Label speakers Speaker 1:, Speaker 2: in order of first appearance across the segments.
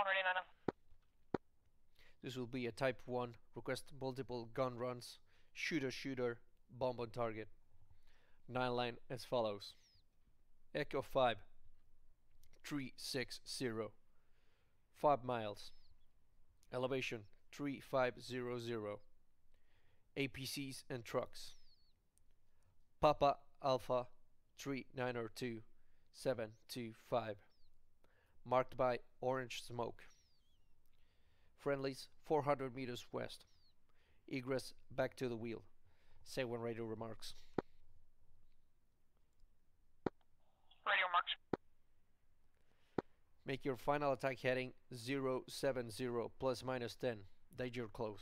Speaker 1: 1 ready 9.
Speaker 2: This will be a Type 1. Request multiple gun runs. Shooter, bomb on target. 9 line as follows. Echo 5 360. 5 miles. Elevation 3500. APCs and trucks. Papa Alpha 3902 725. Marked by orange smoke. Friendlies 400 meters west. Egress back to the wheel. Say when radio remarks.
Speaker 1: Radio marks.
Speaker 2: Make your final attack heading 070 plus minus 10. Danger close.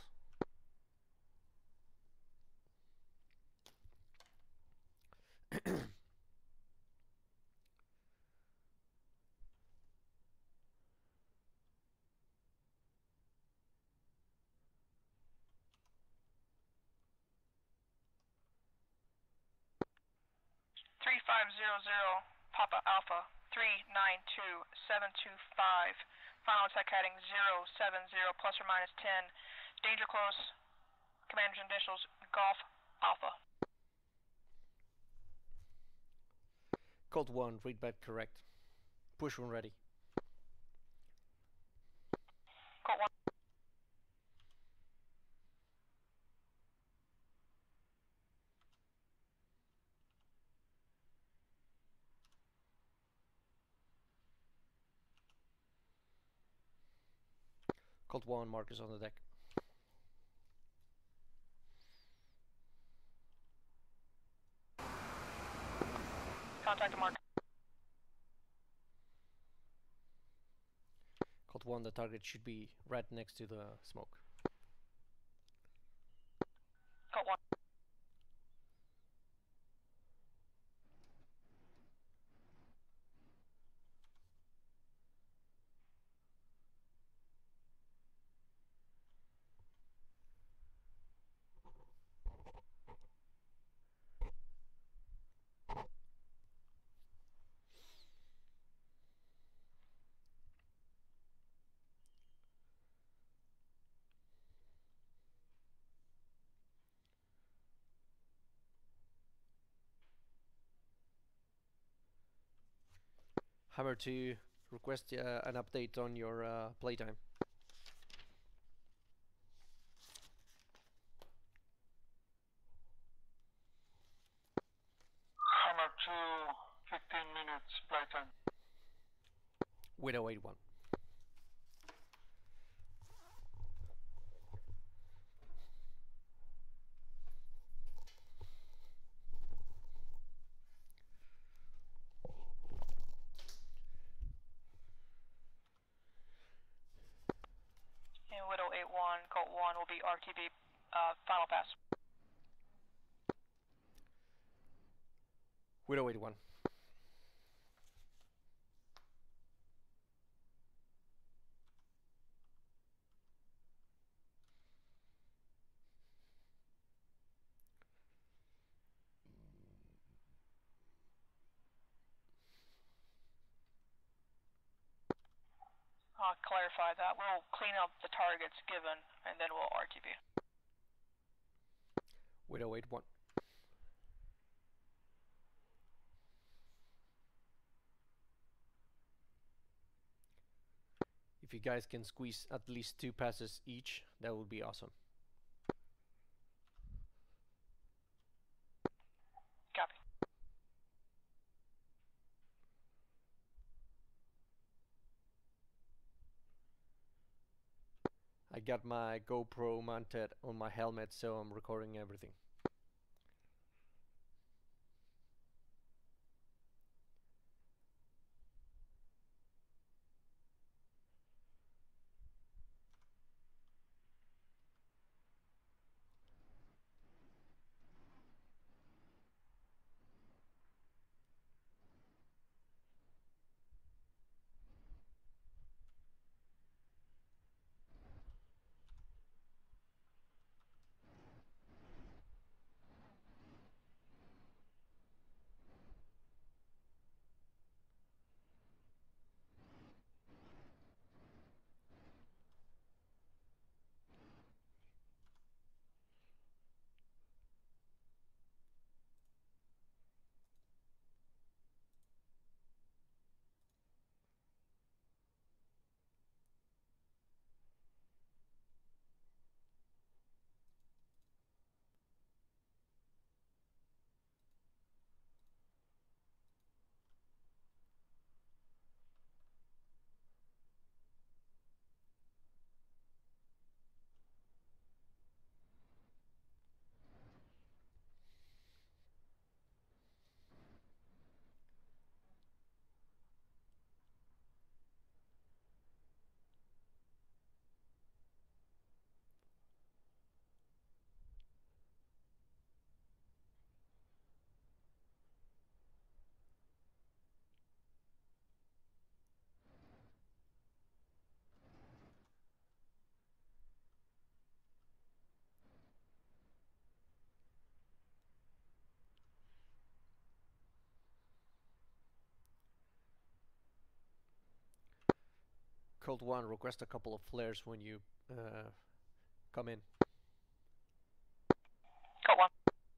Speaker 1: Papa Alpha 392725. Final attack heading 070 plus or minus 10. Danger close. Commander's initials Golf Alpha.
Speaker 2: Colt 1, read back correct. Push when ready.
Speaker 1: Colt 1.
Speaker 2: Colt 1, markers on the deck.
Speaker 1: Contact the mark.
Speaker 2: Colt 1, the target should be right next to the smoke.
Speaker 1: Colt 1.
Speaker 2: Hammer 2, request an update on your playtime.
Speaker 3: Hammer 2, 15 minutes playtime.
Speaker 2: Widow 81.
Speaker 1: And Widow 81, Colt 1 will be RTB final pass.
Speaker 2: Widow 81.
Speaker 1: I'll clarify that. We'll clean up the targets given, and then we'll RTB.
Speaker 2: Widow 81. If you guys can squeeze at least 2 passes each, that would be awesome.
Speaker 1: Copy.
Speaker 2: I got my GoPro mounted on my helmet, so I'm recording everything. Colt 1, request a couple of flares when you come in.
Speaker 1: Colt 1.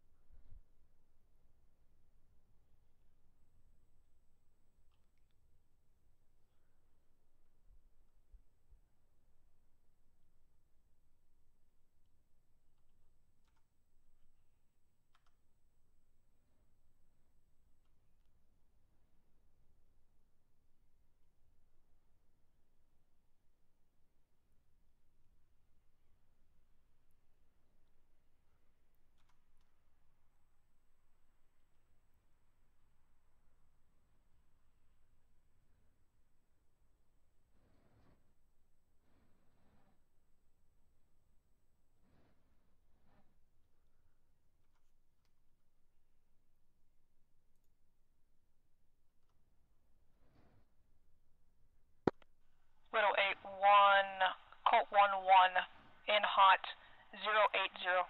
Speaker 1: Widow 8-1, Colt 1-1, in hot, 080.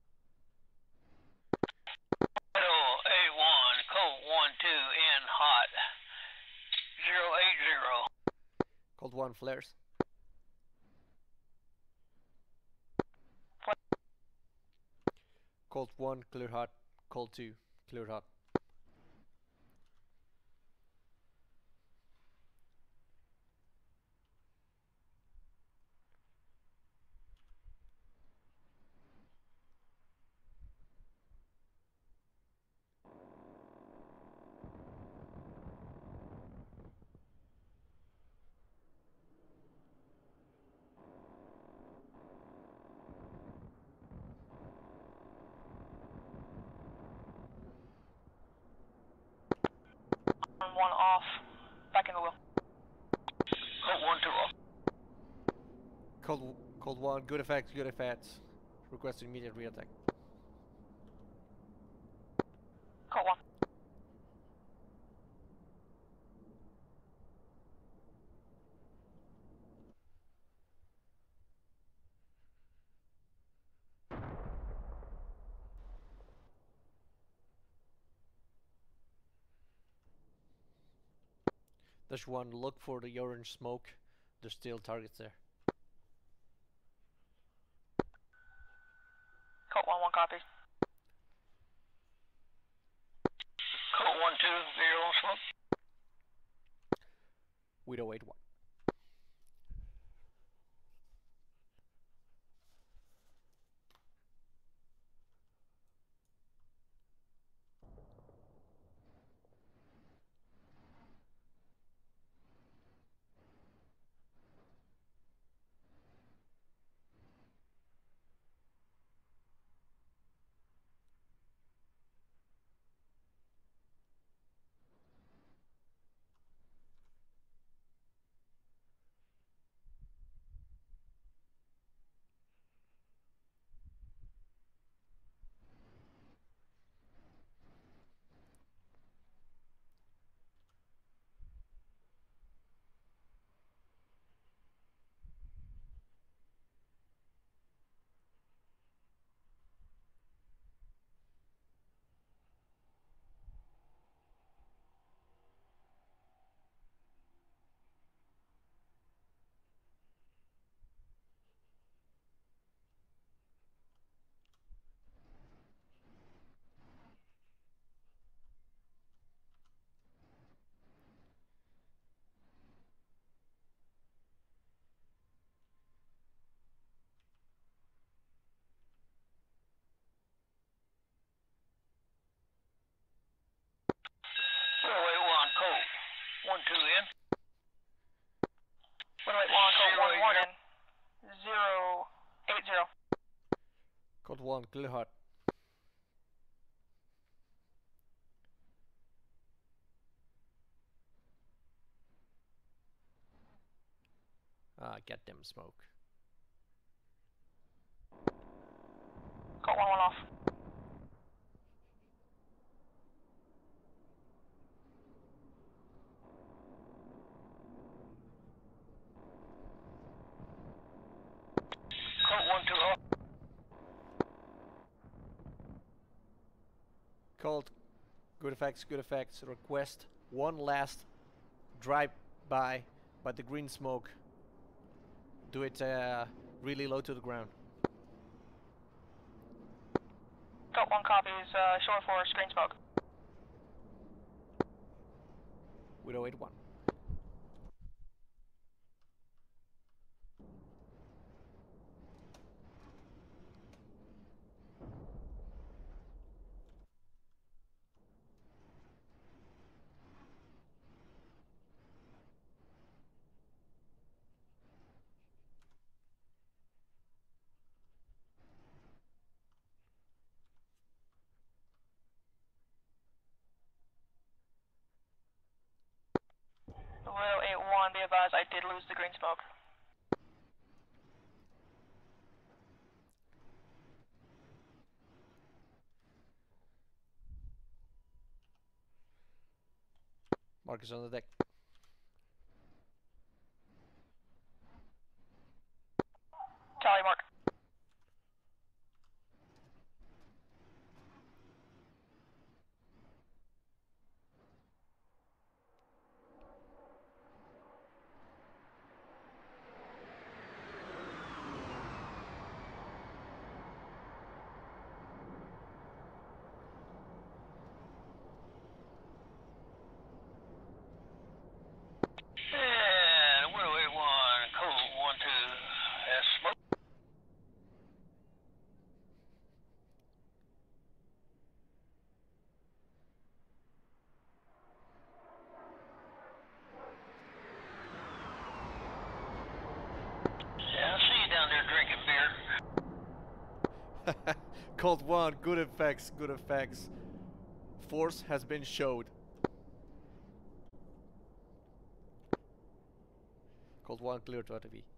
Speaker 4: Widow 8-1, Colt 1-2, in hot, 080.
Speaker 2: Colt 1, flares. Colt 1, clear hot. Colt 2, clear hot.
Speaker 1: One off, back in the wheel.
Speaker 4: Colt 1-2 off.
Speaker 2: Colt 1, good effects, good effects. Request immediate reattack.
Speaker 1: Colt 1.
Speaker 2: Dash 1, look for the orange smoke. There's still targets there.
Speaker 1: Colt 1-1 copy.
Speaker 4: Colt 1-2, zero on smoke.
Speaker 2: Widow 8-1.
Speaker 4: Widow 8-1, Colt 1-2 in.
Speaker 1: Widow 8-1, Colt 1-1 in, 080.
Speaker 2: Colt 1, clear hot. Ah, get them smoke.
Speaker 1: Colt 1-1 off.
Speaker 4: Colt 1-2 off.
Speaker 2: Colt, good effects, good effects. Request one last drive by the green smoke Do it really low to the ground.
Speaker 1: Colt 1 copies, shore 4, screen smoke.
Speaker 2: Widow 81.
Speaker 1: Widow 81, be advised, I did lose the green smoke.
Speaker 2: Marcus on the deck.
Speaker 1: Tally mark.
Speaker 4: And Widow 81, Colt 1-2 has smoke. Yeah, I see you down there drinking beer.
Speaker 2: Colt 1, good effects, good effects. Force has been showed. Colt 1, clear to RTV.